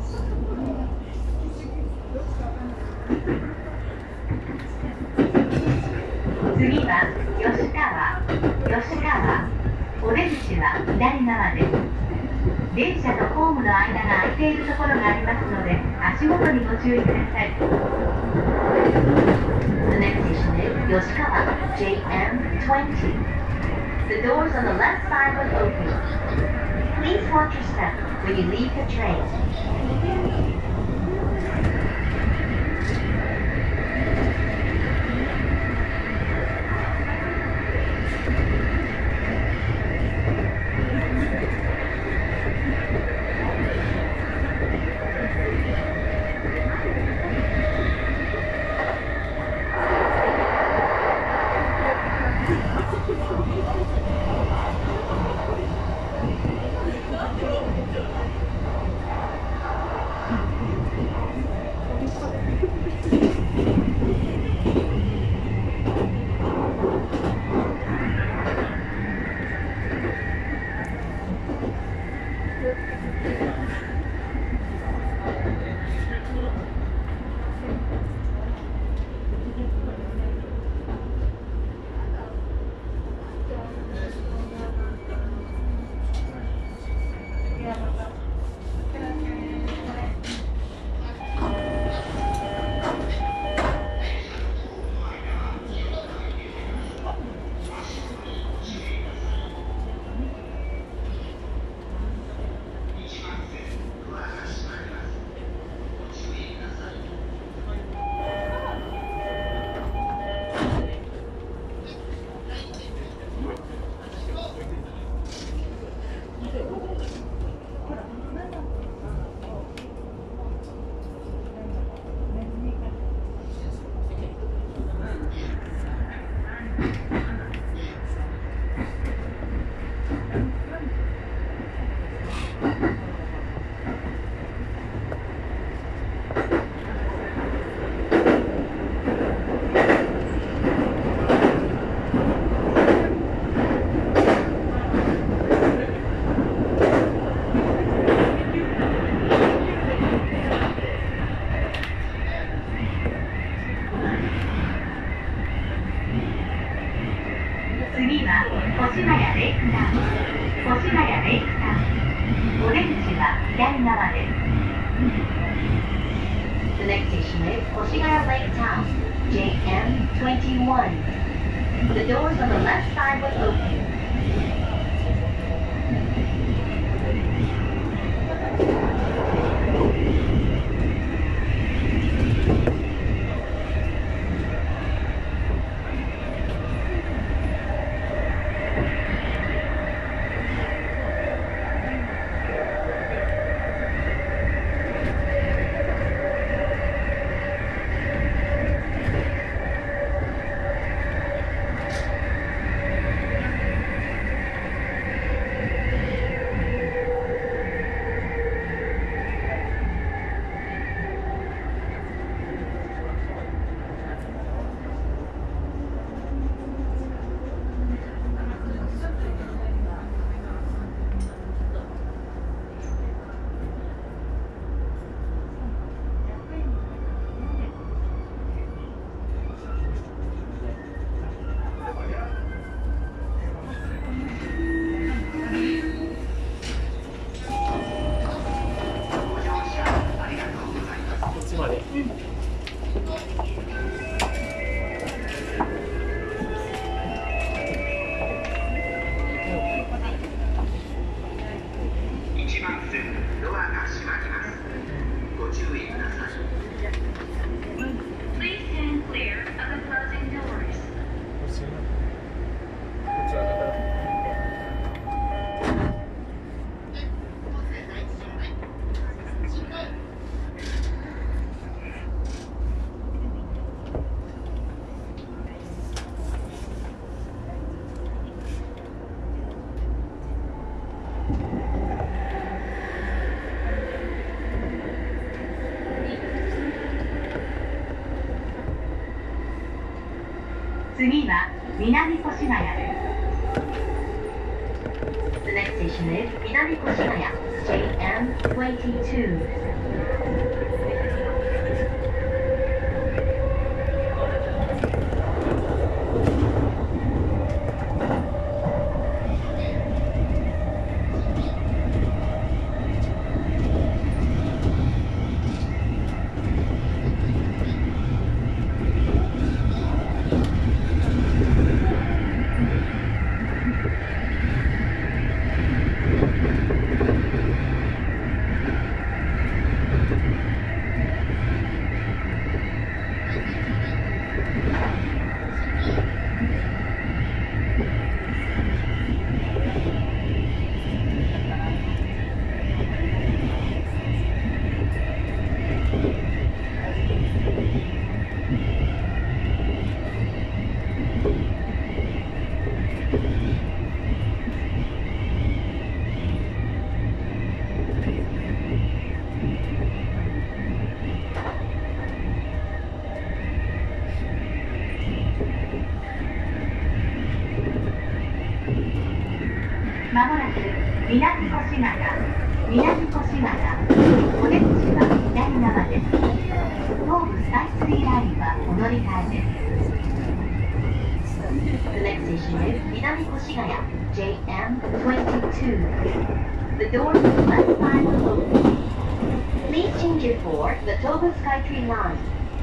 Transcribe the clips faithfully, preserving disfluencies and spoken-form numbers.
次は吉川。吉川。お出口は左側です。電車とホームの間が空いているところがありますので、足元にご注意ください。The next station is Yoshikawa J M twenty. The doors on the left side will open. Please watch your step when you leave the train. 次は越谷レイクタウン。越谷レイクタウン。お出口は左側です。The next station is Hoshigaya Lake Town, J M twenty-one. The doors on the left side will open. 次は南越谷です。The next station is 南越谷。 ジェイエムにじゅうに まもなく南越谷、南越谷、お出口は左側です。東武スカイツリーラインはお乗り換えです。The next station is 南越谷 ジェイエムにじゅうに The doors to the left side will open. Please change it for the Tobu Skytree line.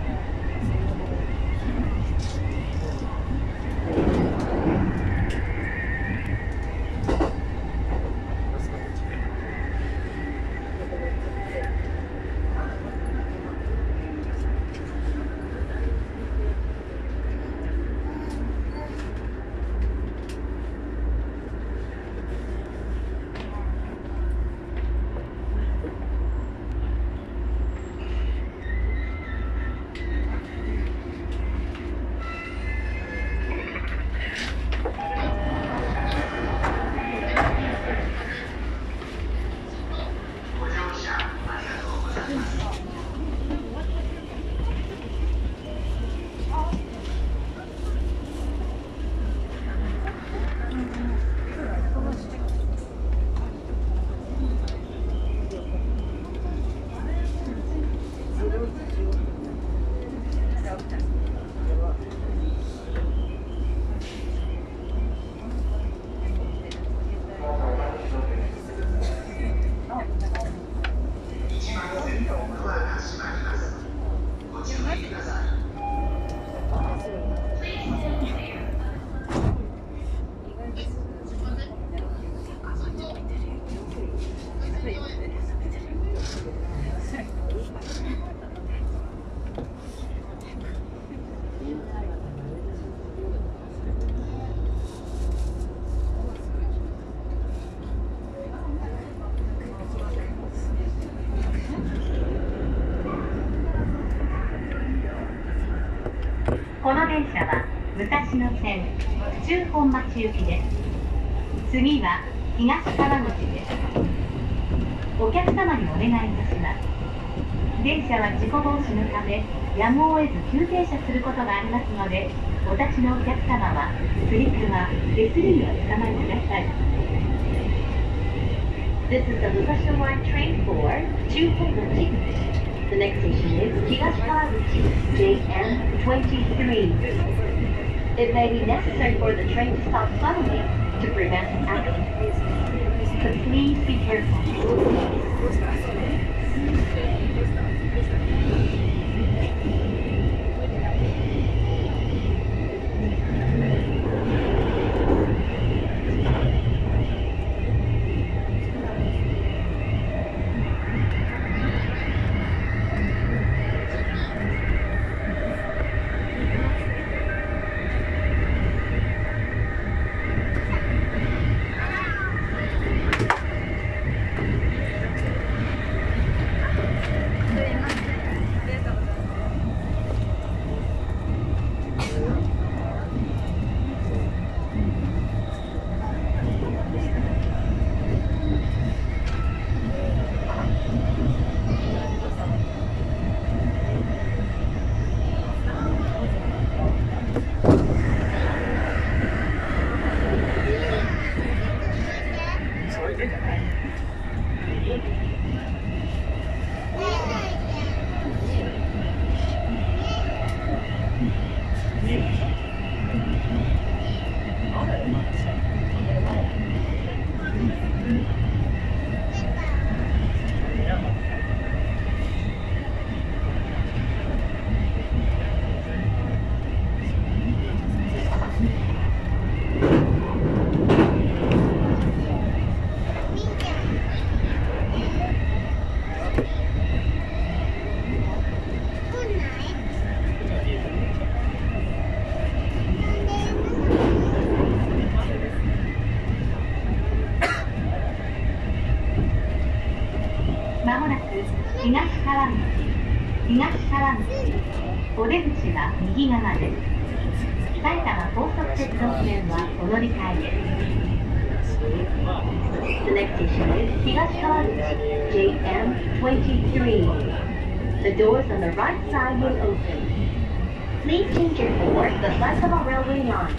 この電車は武蔵野線府中本町行きです。次は東川口です。お客様にお願いいたします。電車は事故防止のためやむを得ず急停車することがありますので、お立ちのお客様はつり革、手すりにおつかまりください。This is the Mukasho Line train for Chukoguchi. The next station is Higashikawaguchi, J M twenty-three. It may be necessary for the train to stop suddenly to prevent an accident. But please be careful. こまもなく東川口、東川口、お出口は右側です。埼玉高速鉄道線はお乗り換えです。The next station is 東川口 ジェイエムにじゅうさん. The doors on the right side will open. Please change your towards the Saitama Railway line.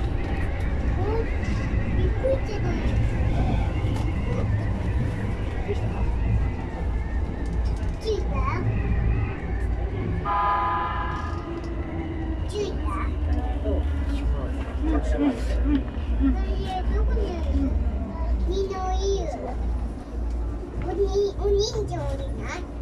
お人形にない